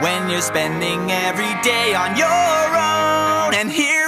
when you're spending every day on your own. And here